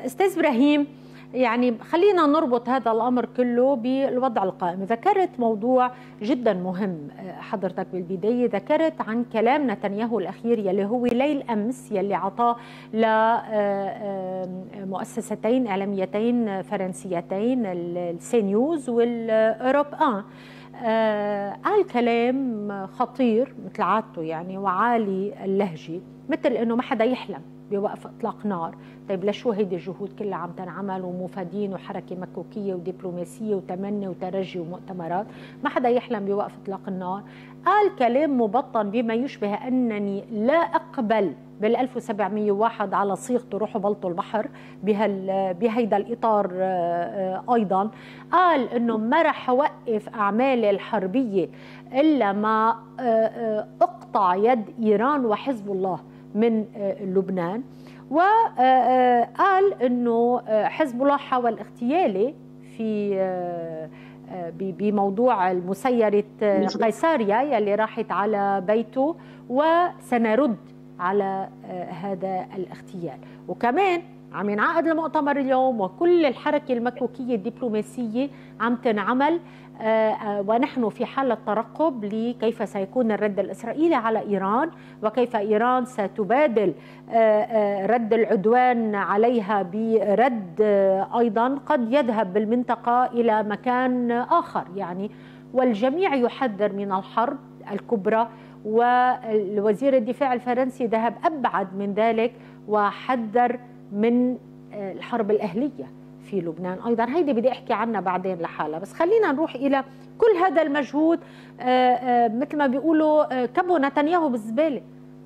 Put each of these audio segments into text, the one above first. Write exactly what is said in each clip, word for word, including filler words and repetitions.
أستاذ إبراهيم، يعني خلينا نربط هذا الأمر كله بالوضع القائم. ذكرت موضوع جدا مهم حضرتك بالبداية، ذكرت عن كلام نتنياهو الأخير يلي هو ليل أمس يلي عطاه لمؤسستين إعلاميتين فرنسيتين، السي نيوز والأوروب آن. قال كلام خطير مثل عادته يعني، وعالي اللهجة، مثل إنه ما حدا يحلم بوقف إطلاق نار. طيب لشو هيدي الجهود كلها عم تنعمل ومفادين وحركة مكوكية ودبلوماسية وتمني وترجي ومؤتمرات؟ ما حدا يحلم بوقف إطلاق النار. قال كلام مبطن بما يشبه أنني لا أقبل بال ألف وسبعمئة وواحد على صيغته روحوا بلطوا البحر بهيدا الإطار. أيضا قال أنه ما رح أوقف أعمالي الحربية إلا ما أقطع يد إيران وحزب الله من لبنان. وقال أنه حزب الله حاول اغتيالي في بموضوع المسيرة قيساريا يلي راحت على بيته، وسنرد على هذا الاغتيال. وكمان عم ينعقد المؤتمر اليوم، وكل الحركة المكوكية الدبلوماسية عم تنعمل، ونحن في حالة ترقب لكيف سيكون الرد الإسرائيلي على إيران، وكيف إيران ستبادل رد العدوان عليها برد أيضا قد يذهب بالمنطقة إلى مكان آخر يعني. والجميع يحذر من الحرب الكبرى، والوزير الدفاع الفرنسي ذهب أبعد من ذلك وحذر من الحرب الأهلية في لبنان أيضا. هيدي بدي أحكي عنها بعدين لحالها، بس خلينا نروح إلى كل هذا المجهود. مثل ما بيقولوا كبوا نتنياهو بالزبالة.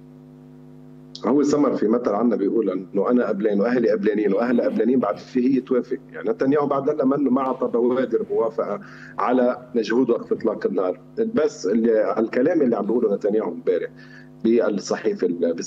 هو سمر في مثل عنا بيقول انه انا قبلين واهلي قبلانين واهلي قبلانين، بعد في هي توافق. يعني نتنياهو بعد هلا منه ما اعطى بوادر موافقه على جهود وقف اطلاق النار. بس اللي الكلام اللي عم بيقوله نتنياهو امبارح بالصحيفه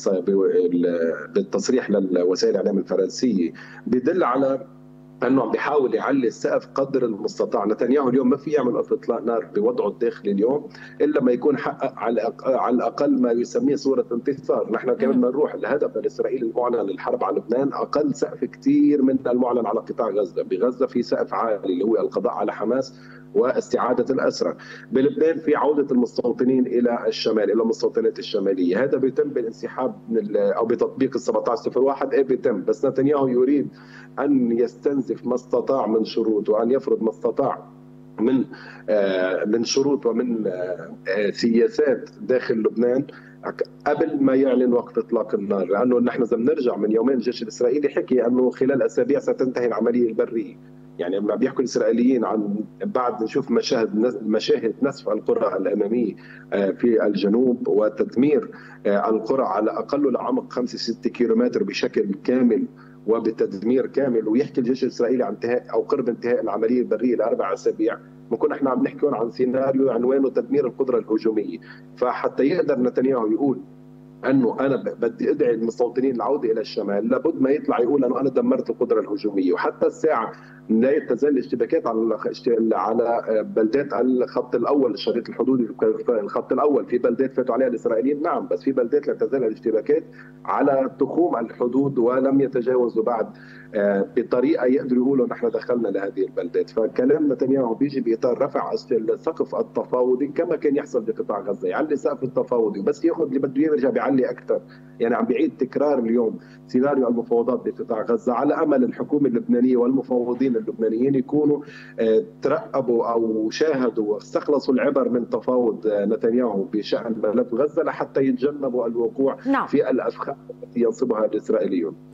بالتصريح للوسائل الاعلام الفرنسيه بيدل على انه عم بيحاول يعلي السقف قدر المستطاع. نتنياهو اليوم ما في يعمل اطلاق نار بوضعه الداخلي اليوم الا ما يكون حقق على على الاقل ما يسميه صوره انتصار. نحن كمان بدنا نروح الهدف الاسرائيلي المعلن للحرب على لبنان اقل سقف كثير من المعلن على قطاع غزه. بغزه في سقف عالي اللي هو القضاء على حماس واستعاده الاسرى. بلبنان في عوده المستوطنين الى الشمال، الى المستوطنات الشماليه. هذا بيتم بالانسحاب من او بتطبيق ال سبعة عشر صفر واحد. ايه بيتم، بس نتنياهو يريد ان يستنزف ما استطاع من شروط، وان يفرض ما استطاع من من شروط ومن سياسات داخل لبنان قبل ما يعلن وقت اطلاق النار. لانه نحن اذا بنرجع من يومين الجيش الاسرائيلي حكي انه خلال اسابيع ستنتهي العمليه البريه. يعني لما بيحكوا الاسرائيليين عن بعد نشوف مشاهد مشاهد نسف القرى الاماميه في الجنوب وتدمير القرى على اقل لعمق خمسة ستة كيلومتر بشكل كامل وبتدمير كامل، ويحكي الجيش الاسرائيلي عن انتهاء او قرب انتهاء العمليه البريه لاربع اسابيع، بنكون احنا عم نحكي عن سيناريو عنوانه تدمير القدره الهجوميه. فحتى يقدر نتنياهو يقول انه انا بدي ادعي المستوطنين العوده الى الشمال، لابد ما يطلع يقول انه انا دمرت القدره الهجوميه. وحتى الساعه لا تزال الاشتباكات على على بلدات الخط الاول، الشريط الحدودي الخط الاول، في بلدات فاتوا عليها الاسرائيليين نعم، بس في بلدات لا تزال الاشتباكات على تخوم الحدود ولم يتجاوزوا بعد بطريقه يقدروا يقولوا نحن دخلنا لهذه البلدات. فكلام نتنياهو بيجي باطار رفع السقف التفاوضي كما كان يحصل بقطاع غزه، يعلي سقف التفاوضي وبس ياخذ اللي بده يرجع بيعلي اكثر. يعني عم بيعيد تكرار اليوم سيناريو المفاوضات بقطاع غزه، على امل الحكومه اللبنانيه والمفاوضين اللبنانيين يكونوا ترقبوا او شاهدوا واستخلصوا العبر من تفاوض نتنياهو بشان ملف غزه لحتى يتجنبوا الوقوع نعم. في الافخاذ التي ينصبها الاسرائيليون.